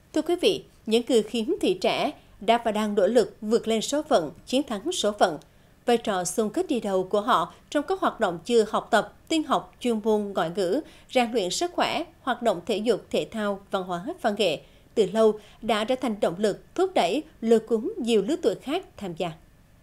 Thưa quý vị, những người khiếm thị trẻ đã và đang nỗ lực vượt lên số phận, chiến thắng số phận. Vai trò xung kích đi đầu của họ trong các hoạt động như học tập, tin học, chuyên môn, ngoại ngữ, rèn luyện sức khỏe, hoạt động thể dục, thể thao, văn hóa, văn nghệ, từ lâu đã trở thành động lực thúc đẩy lôi cuốn nhiều lứa tuổi khác tham gia.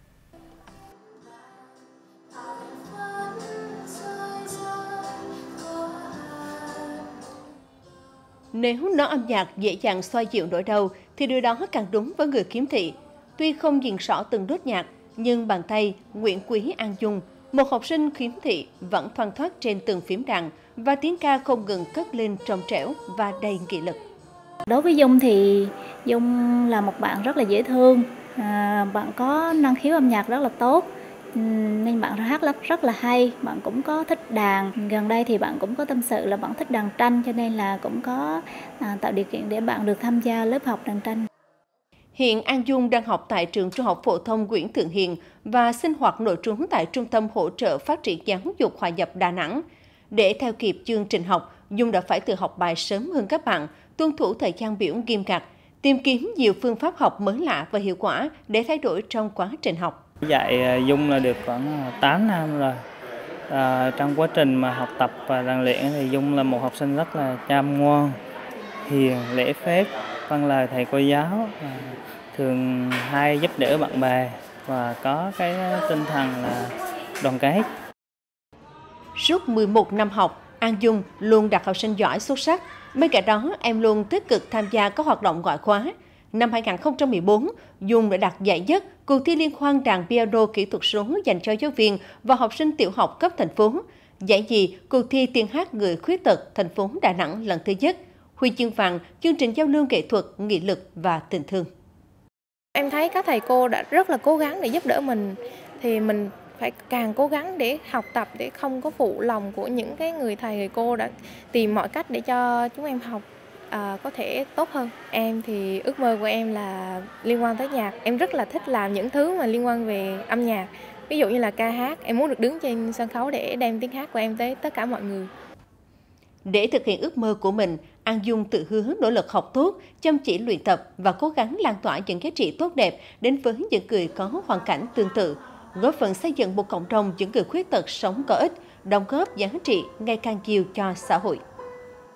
Nếu nói âm nhạc dễ dàng xoa dịu nỗi đau, thì điều đó càng đúng với người khiếm thị. Tuy không nhìn rõ từng nốt nhạc, nhưng bàn tay Nguyễn Quý An Dung, một học sinh khiếm thị, vẫn thoăn thoắt trên từng phím đàn và tiếng ca không ngừng cất lên trong trẻo và đầy nghị lực. Đối với Dung thì Dung là một bạn rất là dễ thương, bạn có năng khiếu âm nhạc rất là tốt. Nên bạn hát rất là hay, bạn cũng có thích đàn. Gần đây thì bạn cũng có tâm sự là bạn thích đàn tranh, cho nên là cũng có tạo điều kiện để bạn được tham gia lớp học đàn tranh. Hiện An Dung đang học tại trường Trung học phổ thông Nguyễn Thượng Hiền và sinh hoạt nội trú tại Trung tâm Hỗ trợ Phát triển Giáo dục Hòa nhập Đà Nẵng. Để theo kịp chương trình học, Dung đã phải tự học bài sớm hơn các bạn, tuân thủ thời gian biểu nghiêm ngặt, tìm kiếm nhiều phương pháp học mới lạ và hiệu quả để thay đổi trong quá trình học. Dạy Dung là được khoảng 8 năm rồi. Trong quá trình mà học tập và rèn luyện thì Dung là một học sinh rất là chăm ngoan, hiền, lễ phép, vâng lời thầy cô giáo, thường hay giúp đỡ bạn bè và có cái tinh thần là đoàn kết. Suốt 11 năm học, An Dung luôn đạt học sinh giỏi xuất sắc. Bên cạnh đó, em luôn tích cực tham gia các hoạt động ngoại khóa. Năm 2014, Dung đã đạt giải nhất cuộc thi liên hoan đàn piano kỹ thuật số dành cho giáo viên và học sinh tiểu học cấp thành phố. Giải nhì cuộc thi tiếng hát người khuyết tật thành phố Đà Nẵng lần thứ nhất. Huy chương vàng chương trình giao lưu nghệ thuật, nghị lực và tình thương. Em thấy các thầy cô đã rất là cố gắng để giúp đỡ mình, thì mình phải càng cố gắng để học tập, để không có phụ lòng của những cái người thầy người cô đã tìm mọi cách để cho chúng em học có thể tốt hơn. Em thì ước mơ của em là liên quan tới nhạc. Em rất là thích làm những thứ mà liên quan về âm nhạc. Ví dụ như là ca hát, em muốn được đứng trên sân khấu để đem tiếng hát của em tới tất cả mọi người. Để thực hiện ước mơ của mình, An Dung tự hứa nỗ lực học tốt, chăm chỉ luyện tập và cố gắng lan tỏa những giá trị tốt đẹp đến với những người có hoàn cảnh tương tự, góp phần xây dựng một cộng đồng những người khuyết tật sống có ích, đóng góp giá trị ngày càng nhiều cho xã hội.